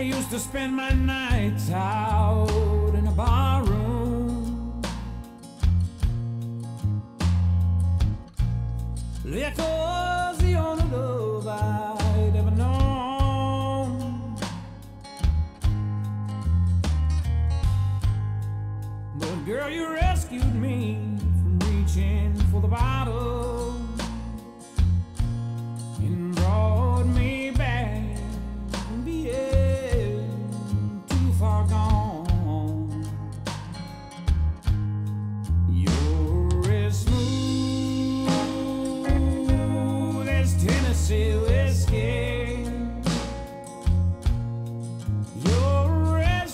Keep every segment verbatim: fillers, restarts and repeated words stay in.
used to spend my nights out in a bar room. Liquor was the only love I'd ever known. But girl, you rescued me from reaching for the bottle and brought me back from being too far gone. You're as smooth as Tennessee whiskey. You're as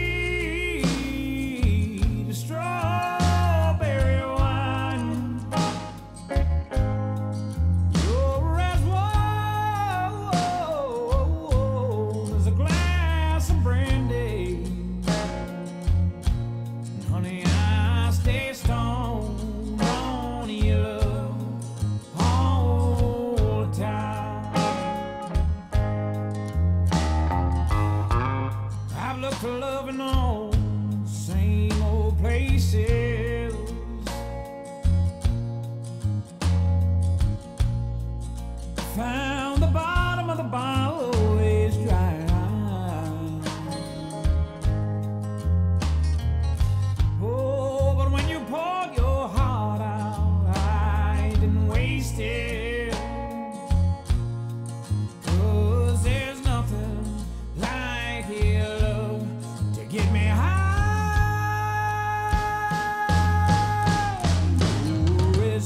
sweet as strawberry wine. You're as warm as a glass of brandy. And honey, I stay stoned on your love all the time. I've looked for love in all the same old places. Found the bottom of the bottle always dry. Oh, but when you poured your heart out, I didn't waste it. 'Cause there's nothing like your love to get me high. You're as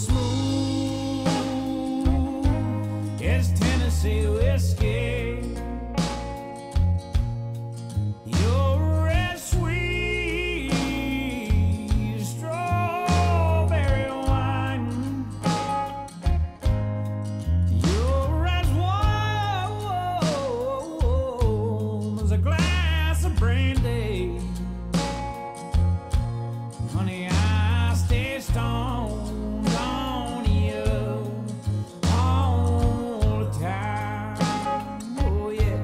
smooth as Tennessee whiskey. You're as sweet as strawberry wine. You're as warm as a glass of brandy. Honey, I stay stoned on you all the time. Oh yeah.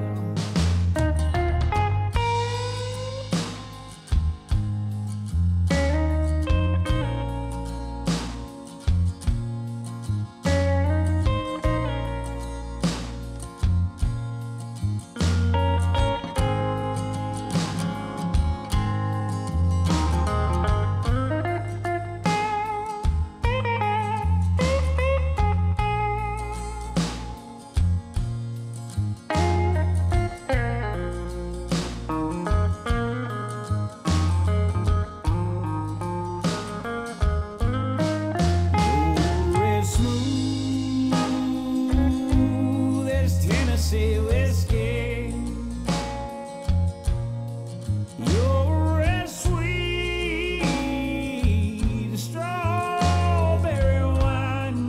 You're as smooth as Tennessee whiskey. You're as sweet as strawberry wine.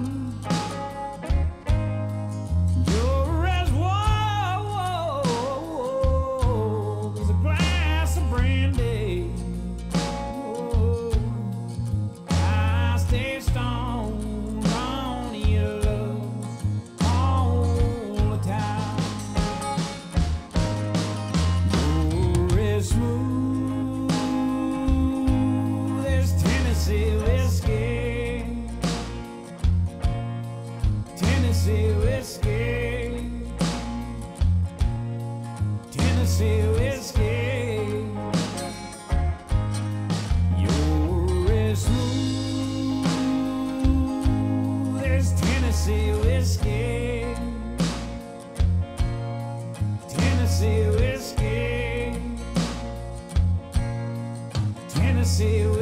You're as warm as a glass of brandy. Oh, I stay stoned on your love all the time. You're as smooth as Tennessee whiskey. Tennessee whiskey. Tennessee whiskey. You're as smooth as Tennessee whiskey. Tennessee whiskey. Tennessee